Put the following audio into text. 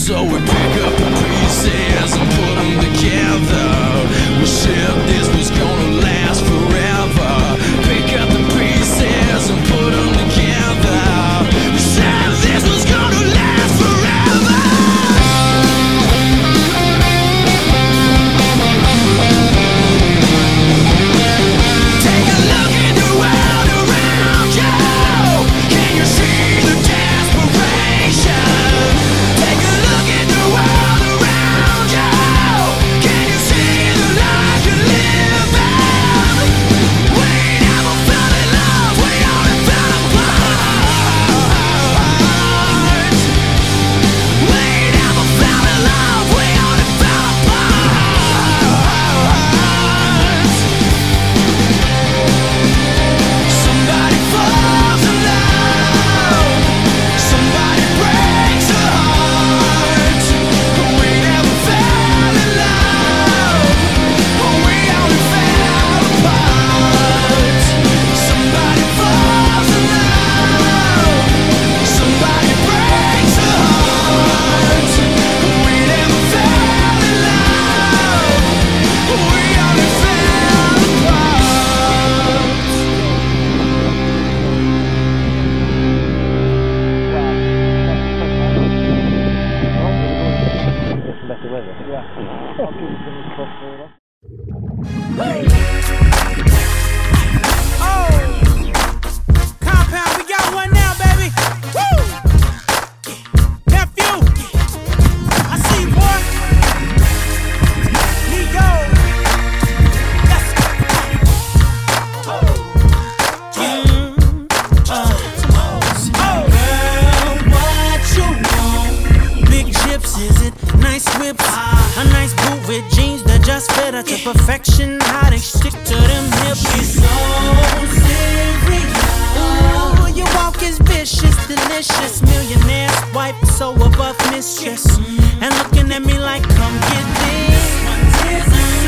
So we pick up the pieces and put them together. We said this was gonna last forever. Pick up the pieces and put them together. We said this was gonna last forever. Take a look in the world around you. Can you see the desperation? Take a look in the world around you. Can you see the life you're living? We never fell in love, we only fell apart. We never fell in love, we only fell apart. Somebody falls in love, somebody breaks a heart. We never fell in love, we only fell apart. Somebody falls in love, somebody breaks a heart. We never fell in love, we only fell apart. Better weather. Yeah. Oh, compound, we got one now, baby. Woo! Nephew, I see you, boy. Nico, let's go. Girl, what you want? Big chips, is it? Nice whips, a nice boot with jeans that just fit her to perfection. How they stick to them hips. She's so serious. Ooh, your walk is vicious, delicious. Millionaire's wife, so above mistress. And looking at me like, come get this.